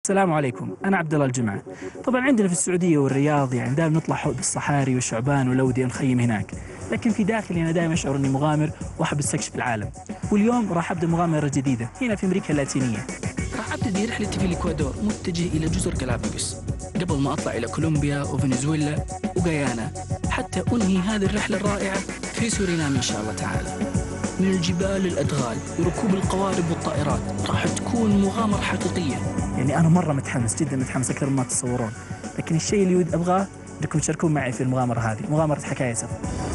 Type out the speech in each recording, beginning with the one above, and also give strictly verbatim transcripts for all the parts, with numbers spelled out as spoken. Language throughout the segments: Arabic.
السلام عليكم، أنا عبد الله الجمعة. طبعا عندنا في السعودية والرياض يعني دائما نطلع بالصحاري والشعبان والأودية نخيم هناك، لكن في داخلي أنا دائما أشعر إني مغامر وأحب استكشف العالم. واليوم راح أبدأ مغامرة جديدة هنا في أمريكا اللاتينية. راح أبتدي رحلتي في الإكوادور متجه إلى جزر جالاباغوس قبل ما أطلع إلى كولومبيا وفنزويلا وغيانا، حتى أنهي هذه الرحلة الرائعة في سورينام إن شاء الله تعالى. من الجبال للأدغال وركوب القوارب والطائرات، راح تكون مغامرة حقيقية. يعني أنا مرة متحمس، جدا متحمس أكثر مما تتصورون، لكن الشيء اللي أبغاه أنكم تشاركون معي في المغامرة هذه، مغامرة حكاية سفر.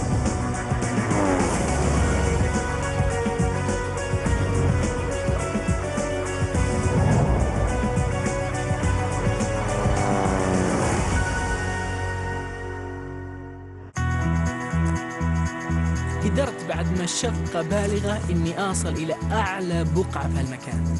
قدرت بعد مشقة بالغة إني أصل إلى أعلى بقعة في المكان.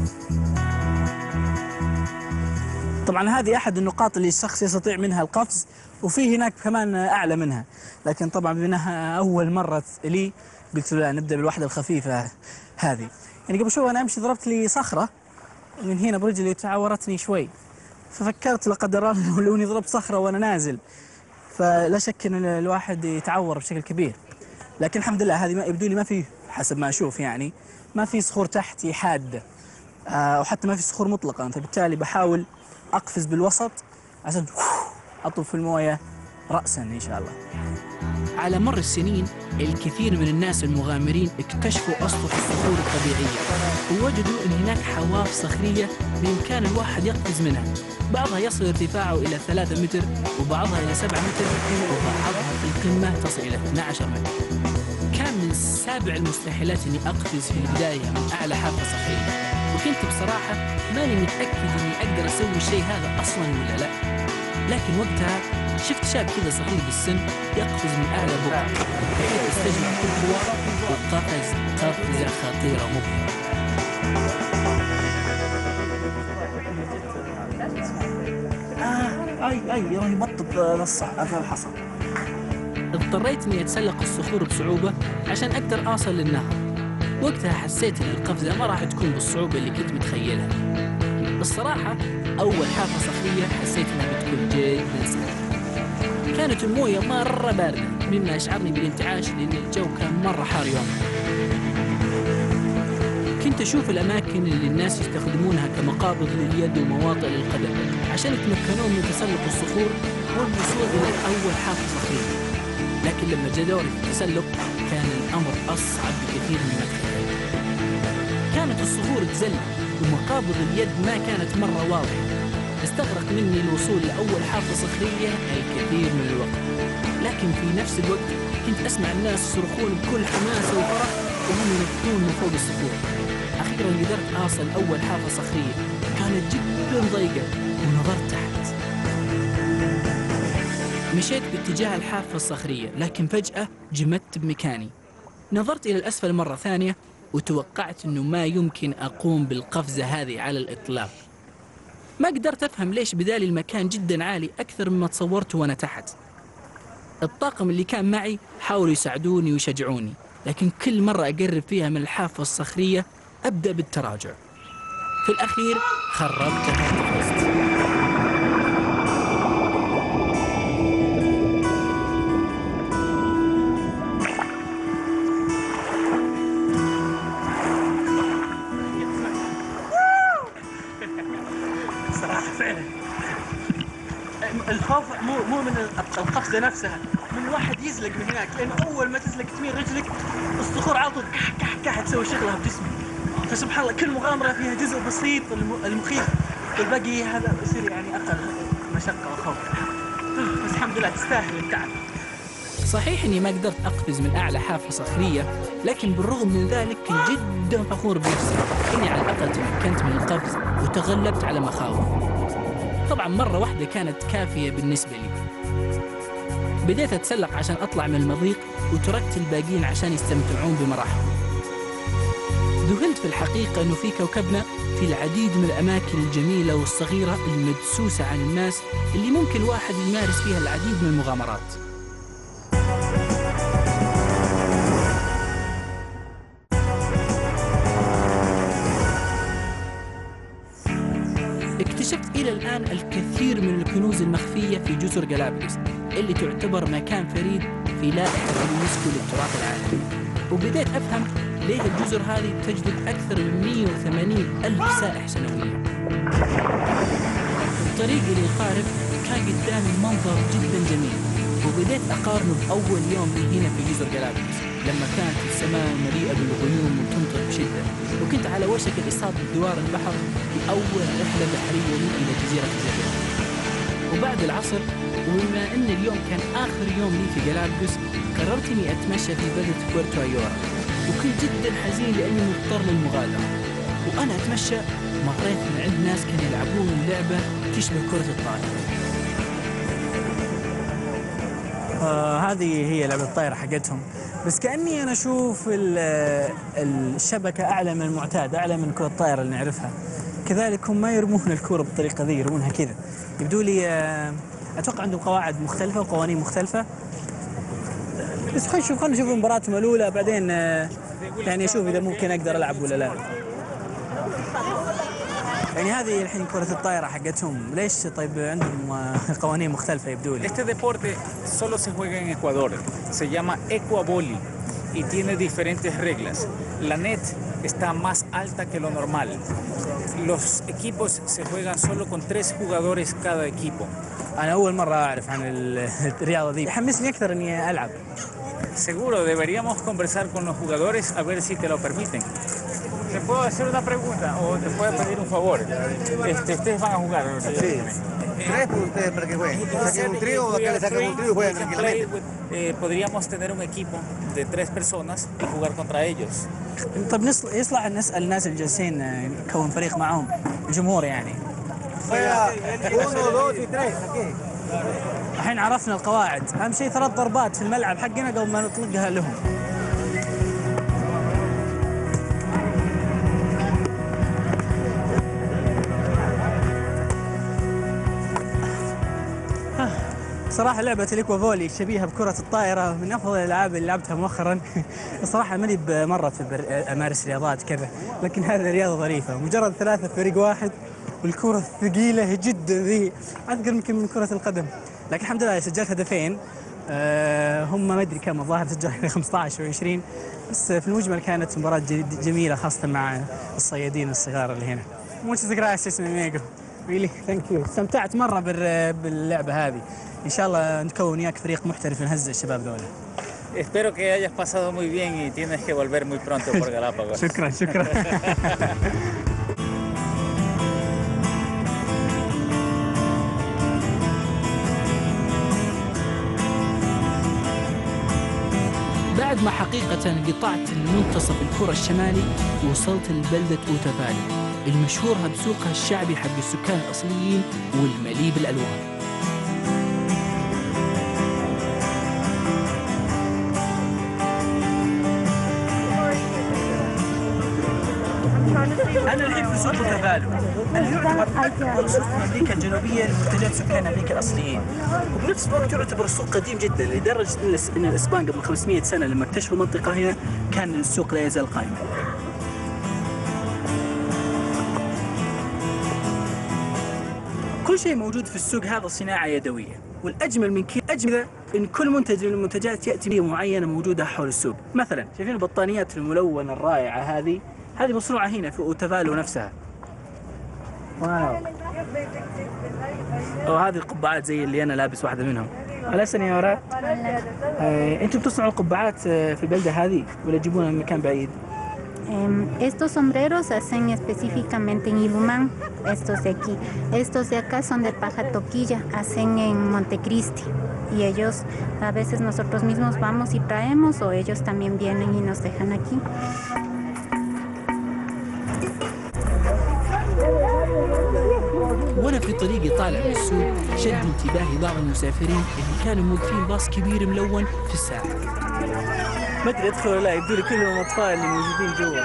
طبعا هذه أحد النقاط اللي الشخص يستطيع منها القفز، وفي هناك كمان أعلى منها، لكن طبعا بأنها أول مرة لي قلت لا نبدأ بالوحدة الخفيفة هذه. يعني قبل شوي أنا أمشي ضربت لي صخرة من هنا برجلي تعورتني شوي، ففكرت لا قدر الله لو اني ضربت صخرة وأنا نازل فلا شك أن الواحد يتعور بشكل كبير. لكن الحمد لله هذه ما يبدو لي ما في، حسب ما أشوف يعني ما في صخور تحتي حادة، آه وحتى ما في صخور مطلقة، فبالتالي بحاول أقفز بالوسط عشان أطب في الموية رأسا إن شاء الله. على مر السنين الكثير من الناس المغامرين اكتشفوا أسطح الصخور الطبيعية، ووجدوا أن هناك حواف صخرية بإمكان الواحد يقفز منها. بعضها يصل ارتفاعه إلى ثلاثة متر، وبعضها إلى سبعة متر، وبعضها في القمة تصل إلى اثني عشر متر. كان من سابع المستحيلات أني أقفز في البداية من أعلى حافة صخرية، وكنت بصراحة ماني متأكد أني أقدر أسوي الشيء هذا أصلاً ولا لا. لكن وقتها شفت شاب كذا صغير بالسن يقفز من أعلى بقعة بحيث يستجمع كل قوة، وقفز قفزة خطيرة مبهرة. آه أي أي يعني بطط للصح في الحصى. اضطريت إني أتسلق الصخور بصعوبة عشان أقدر أوصل للنهر. وقتها حسيت إن القفزة ما راح تكون بالصعوبة اللي كنت متخيلها. الصراحة أول حافة صخرية حسيت إنها بتكون جدا سهلة. كانت الموية مرة باردة مما أشعرني بالانتعاش لأن الجو كان مرة حار يومها. كنت أشوف الأماكن اللي الناس يستخدمونها كمقابض لليد ومواطئ للقدم عشان يتمكنون من تسلق الصخور والوصول إلى أول حافة صخرية. لكن لما جاء دوري في التسلق كان الأمر أصعب بكثير مما تخيلت. كانت الصخور تزل ومقابض اليد ما كانت مرة واضحة. استغرق مني الوصول لأول حافة صخرية الكثير من الوقت، لكن في نفس الوقت كنت أسمع الناس يصرخون بكل حماسة وفرح وهم ينطون من فوق الصخور. أخيراً قدرت أوصل أول حافة صخرية، كانت جداً ضيقة، ونظرت تحت. مشيت باتجاه الحافة الصخرية، لكن فجأة جمدت بمكاني. نظرت إلى الأسفل مرة ثانية وتوقعت أنه ما يمكن أقوم بالقفزة هذه على الإطلاق. ما قدرت أفهم ليش بدالي المكان جدا عالي أكثر مما تصورته وأنا تحت. الطاقم اللي كان معي حاولوا يساعدوني ويشجعوني، لكن كل مرة أقرب فيها من الحافة الصخرية أبدأ بالتراجع. في الأخير خربتها وقفزت. الخوف مو مو من القفزه نفسها، من الواحد يزلق من هناك، لانه اول ما تزلق تميل رجلك الصخور على طول كح كح كح تسوي شغلها بجسمك. فسبحان الله كل مغامره فيها جزء بسيط المخيف، والباقي هذا يصير يعني اقل مشقه وخوف. بس الحمد لله تستاهل التعب. صحيح اني ما قدرت اقفز من اعلى حافه صخريه، لكن بالرغم من ذلك كنت جدا فخور بنفسي اني على الاقل تمكنت من القفز وتغلبت على مخاوفي. طبعا مرة واحدة كانت كافية بالنسبة لي. بديت أتسلق عشان أطلع من المضيق، وتركت الباقيين عشان يستمتعون بمراحلهم. ذهلت في الحقيقة أنه في كوكبنا في العديد من الأماكن الجميلة والصغيرة المدسوسة عن الناس اللي ممكن الواحد يمارس فيها العديد من المغامرات. اكتشفت إلى الآن الكثير من الكنوز المخفية في جزر جالاباغوس اللي تعتبر مكان فريد في لائحة اليونسكو للتراث العالمي. وبديت أفهم ليه الجزر هذه تجذب أكثر من مئة وثمانين ألف سائح سنوياً. الطريق للقارب كان قدامي منظر جداً جميل، وبديت أقارنه بأول يوم لي هنا في جزر جالاباغوس لما كانت السماء مليئة بالغيوم وتمطر بشدة، وكنت على وشك الإصابة بدوار البحر في أول رحلة بحرية لي إلى جزيرة الجزائر. وبعد العصر، وبما أن اليوم كان آخر يوم لي في جالاباغوس، قررت إني أتمشى في بلدة بورتو أيورا، وكنت جدا حزين لأني مضطر للمغادرة. وأنا أتمشى مريت من عند ناس كانوا يلعبون لعبة تشبه كرة الطائرة. آه هذه هي لعبة الطائرة حقتهم، بس كأني أنا أشوف الشبكة أعلى من المعتاد، أعلى من كرة الطائرة اللي نعرفها. كذلك هم ما يرمون الكرة بالطريقة ذي، يرمونها كذا. يبدو لي آه أتوقع عندهم قواعد مختلفة وقوانين مختلفة. بس خلينا نشوف خلينا نشوف مباراتهم الأولى، بعدين آه يعني أشوف إذا ممكن أقدر ألعب ولا لا. يعني هذه الحين كرة الطائرة حقتهم، ليش طيب عندهم قوانين مختلفة يبدو لي؟ Este deporte solo se juega en Ecuador, se llama ecuavoli y tiene diferentes reglas. La net está más alta que lo normal. Los equipos se juegan solo con tres jugadores cada equipo. أنا أول مرة أعرف عن الرياضة دي، يحمسني أكثر إني ألعب. Seguro, deberíamos conversar con los jugadores a ver si te lo permiten. ¿Te puedo hacer una pregunta o te puedo pedir un favor? Este, ustedes van a jugar, ¿verdad? Sí. Tres por ustedes para que jueguen. Saquen un trío o que le saquen un trío y jueguen tranquilamente. Eh, podríamos tener un equipo de tres personas y jugar contra ellos. طب يصلح نسأل الناس اللي جالسين نكون فريق معهم، الجمهور يعني. uno, dos y tres. الحين عرفنا القواعد، أهم شيء ثلاث ضربات في الملعب حقنا قبل ما نطلقها لهم. صراحة لعبة الإكوافولي شبيهة بكرة الطائرة، من أفضل الألعاب اللي لعبتها مؤخراً. الصراحة ماني بمرة في أمارس رياضات كذا، لكن هذه رياضة ظريفة. مجرد ثلاثة فريق واحد والكرة ثقيلة جدا ذي، أثقل يمكن من كرة القدم. لكن الحمد لله سجلت هدفين. أه هم ما أدري كم، الظاهر سجل خمسة عشر و عشرين، بس في المجمل كانت مباراة جميلة خاصة مع الصيادين الصغار اللي هنا. Muchas gracias mi amigo. Really thank you. استمتعت مرة باللعبة هذه. إن شاء الله نكون وياك فريق محترف نهزئ الشباب ذولا. Espero que hayas pasado muy bien y tienes que volver muy pronto por Galápagos. شكرا شكرا. بعد ما حقيقة قطعت المنتصف الكرة الشمالي، وصلت لبلدة أوتافالو المشهورة بسوقها الشعبي حق السكان الأصليين والمليء بالألوان. أنا الحين في سوق أوتافالو، اللي يعتبر أكبر سوق في أمريكا الجنوبية لمنتجات سكان أمريكا الأصليين، وبنفس الوقت يعتبر سوق قديم جدا لدرجة أن الإسبان قبل خمسمئة سنة لما اكتشفوا المنطقة هنا كان السوق لا يزال قائما. كل شيء موجود في السوق هذا صناعة يدوية، والأجمل من كذا أجمل إن كل منتج من المنتجات يأتي بيئة معينة موجودة حول السوق. مثلا شايفين البطانيات الملونة الرائعة هذه، هذه مصنوعة هنا في أوتافالو نفسها. واو. وهذه القبعات زي اللي أنا لابس واحدة منهم. هلا سنيورا. آه، أنتم تصنعوا القبعات في البلدة هذه ولا تجيبونها من مكان بعيد؟ Estos sombreros se hacen específicamente en Ilumán, estos de aquí. Estos de acá son de paja toquilla, hacen en Montecristi. Y ellos, a veces nosotros mismos vamos y traemos, o ellos también vienen y nos dejan aquí. وأنا في طريقي طالع من السوق شد انتباهي بعض المسافرين اللي كانوا موقفين باص كبير ملون في الساحة. ما ادري ادخل ولا لا، يبدو لي كلهم الاطفال اللي موجودين جوا.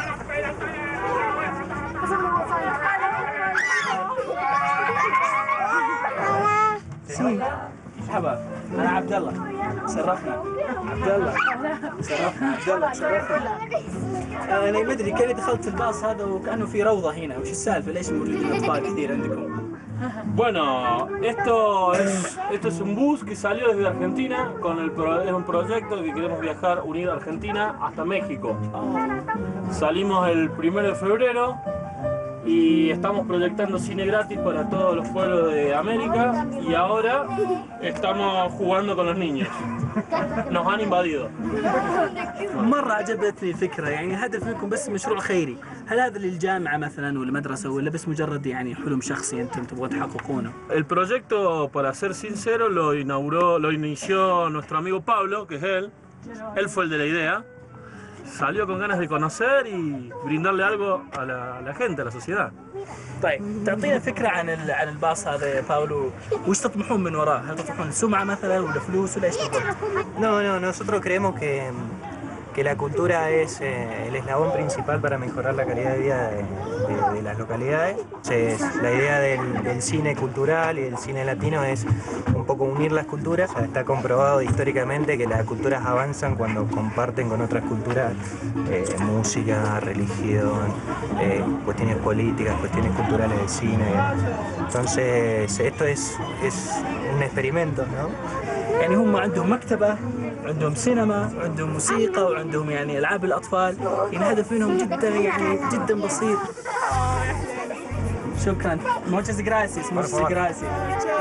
مرحبا، انا عبد الله. شرفنا عبد الله. شرفنا عبد الله. شرفنا. انا ما ادري كيف دخلت الباص هذا وكانه في روضه هنا، وش السالفه؟ ليش موجودين اطفال كثير عندكم؟ Bueno, esto es, esto es un bus que salió desde Argentina, con el pro, es un proyecto que queremos viajar, unir a Argentina hasta México. Salimos el primero de febrero y estamos proyectando cine gratis para todos los pueblos de América y ahora estamos jugando con los niños. Nos han invadido. مرة عجبتني الفكرة، يعني الهدف منكم بس مشروع خيري، هل هذا للجامعة مثلا ولا مدرسة ولا بس مجرد يعني حلم شخصي أنتم تبغون تحققونه؟ El proyecto, para ser sincero, lo inauguró, lo inició nuestro amigo Pablo, que es él. Él fue el de la idea. Salió con ganas de conocer y brindarle algo a la, a la gente, a la sociedad. طيب تعطينا فكرة عن ال- عن الباص هذا يا باولو، وش تطمحون من وراه؟ هل تطمحون سمعة مثلا ولا فلوس ولا ايش بالضبط؟ No, no, nosotros creemos que, que la cultura es eh, el eslabón principal para mejorar la calidad de vida de, de- de las localidades. Entonces, la idea del, del cine cultural y del cine latino es un poco unir las culturas. O sea, está comprobado históricamente que las culturas avanzan cuando comparten con otras culturas eh, música, religión, eh, cuestiones políticas, cuestiones culturales del cine. Entonces, esto es, es un experimento, ¿no? يعني هم عندهم مكتبة، عندهم سينما، عندهم موسيقى، وعندهم يعني ألعاب الأطفال، يعني الهدف منهم جدا يعني جدا بسيط. شكرا. Muchas gracias. Muchas gracias.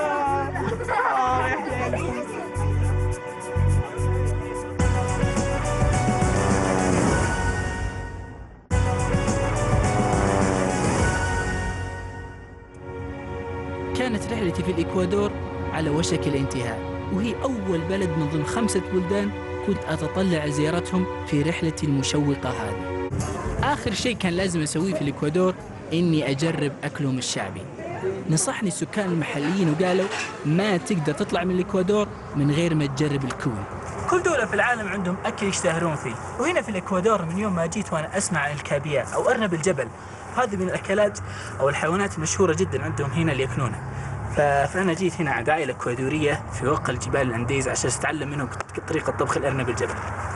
كانت رحلتي في الإكوادور على وشك الانتهاء، وهي أول بلد من ضمن خمسة بلدان كنت أتطلع زيارتهم في رحلتي المشوقة هذه. آخر شيء كان لازم أسويه في الإكوادور إني أجرب أكلهم الشعبي. نصحني السكان المحليين وقالوا ما تقدر تطلع من الإكوادور من غير ما تجرب الكوي. كل دولة في العالم عندهم أكل يشتهرون فيه، وهنا في الإكوادور من يوم ما جيت وأنا أسمع عن الكابيا أو أرنب الجبل، هذه من الأكلات أو الحيوانات المشهورة جدا عندهم هنا اللي يأكلونها. ف- فأنا جيت هنا عند عائلة إكوادورية في وقع الجبال الأنديز عشان أتعلم منهم طريقة طبخ الأرنب الجبل.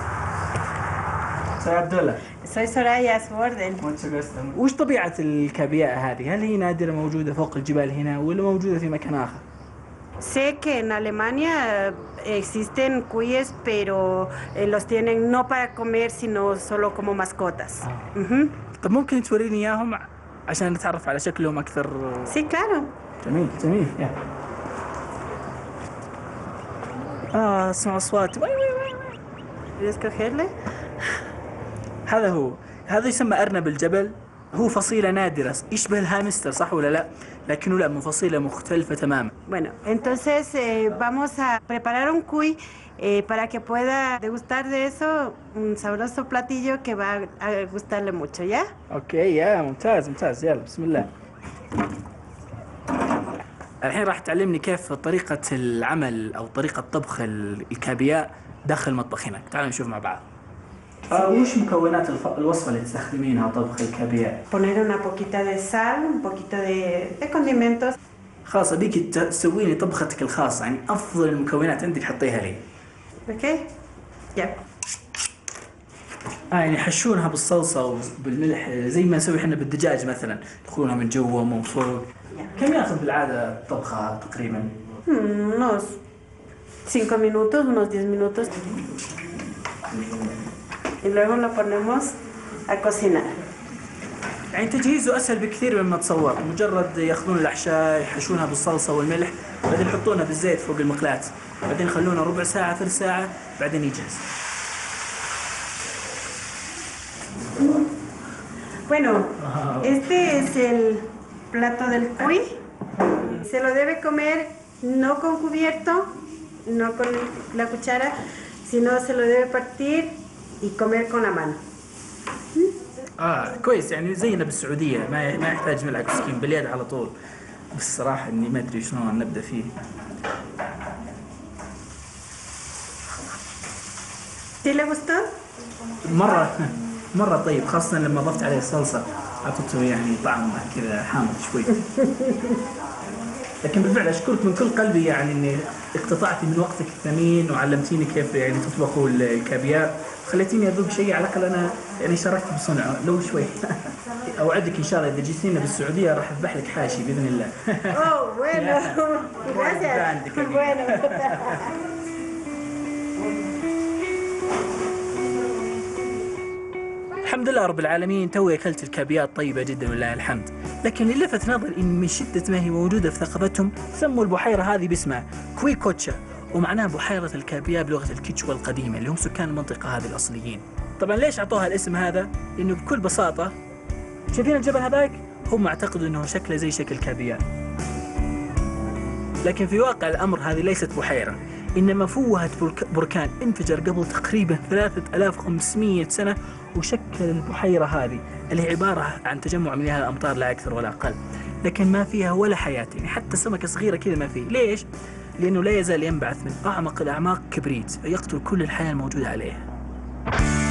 Soy Abdullah. Soy Soraya, a su orden. وش طبيعة الكابياء هذه؟ هل هي نادرة موجودة فوق الجبال هنا ولا موجودة في مكان آخر؟ Sé que en Alemania eh, existen cuyes, pero eh, los tienen no para comer, sino solo como mascotas. Ujú. طب ممكن توريني إياهم عشان نتعرف على شكلهم أكثر؟ Sí, claro. جميل جميل. يا. آه أسمع أصوات. وي وي وي وي. ¿Quieres cogerle? هذا هو، هذا يسمى أرنب الجبل، هو فصيلة نادرة يشبه الهامستر صح ولا لا؟ لكنه لا، من فصيلة مختلفة تماما. Bueno, entonces eh, vamos a preparar un cuy eh, para que pueda degustar de eso, un sabroso platillo que va a gustarle mucho, ¿ya? اوكي يا ممتاز ممتاز، يلا بسم الله. الحين راح تعلمني كيف طريقة العمل أو طريقة طبخ ال- الكابياء داخل المطبخ هناك، تعالوا نشوف مع بعض. آه وش مكونات الف- الوصفة اللي تستخدمينها طبخ الكابياء؟ Poner una poquita de sal, un poquito de, de condimentos. خلاص أبيك ت- تسوي لي طبختك الخاصة، يعني أفضل المكونات عندك حطيها لي. ¿Ok? Ya. آه يعني يحشونها بالصلصة وبالملح زي ما نسوي احنا بالدجاج مثلا، يدخلونها من جوا ومن فوق. كم ياخذ بالعادة طبخها تقريبا؟ Hmm, unos cinco minutos, unos diez minutos. Y luego lo ponemos a cocinar. يعني تجهيزه أسهل بكثير مما تصور، مجرد ياخذون الأحشاء يحشونها بالصلصة والملح، بعدين يحطونها بالزيت فوق المقلاة، بعدين يخلونها ربع ساعة ثلث ساعة، بعدين يجهز. Bueno, este es el plato del cuy. Se lo debe comer no con cubierto, no con la cuchara, sino se lo debe partir y comer con la mano. آه كويس، يعني زينا بالسعودية ما ما يحتاج ملعقة سكين باليد على طول، بس صراحة إني ما أدري شلون نبدأ فيه. ¿Sí le gustó? مرة مرة طيب، خاصة لما ضفت عليه الصلصة أعطته يعني طعم كذا حامض شوي. لكن بالفعل أشكرك من كل قلبي، يعني إني اقتطعتي من وقتك الثمين وعلمتيني كيف يعني تطبخوا الكابياء، خليتيني أذوق شيء على الأقل أنا يعني شاركت بصنعه لو شوي. اوعدك ان شاء الله اذا جيتينا بالسعوديه راح اذبح لك حاشي باذن الله. اوه bueno gracias bueno. الحمد لله رب العالمين، توي أكلت الكابيات طيبة جدا ولله الحمد. لكن اللي لفت نظري إن من شدة ما هي موجودة في ثقافتهم سموا البحيرة هذه باسمها كويكوتشا، ومعناها بحيرة الكابيا بلغة الكيتشوا القديمة اللي هم سكان المنطقة هذه الأصليين. طبعا ليش أعطوها الاسم هذا؟ لأنه بكل بساطة شايفين الجبل هذاك؟ هم اعتقدوا أنه شكله زي شكل كابيا، لكن في واقع الأمر هذه ليست بحيرة، إنما فوهة بركان انفجر قبل تقريبا ثلاثة آلاف وخمسمئة سنة وشكل البحيرة هذه اللي عبارة عن تجمع مياه الأمطار لا أكثر ولا أقل، لكن ما فيها ولا حياة، يعني حتى سمكة صغيرة كذا ما فيه. ليش؟ لأنه لا يزال ينبعث من أعمق الأعماق كبريت يقتل كل الحياة الموجودة عليه.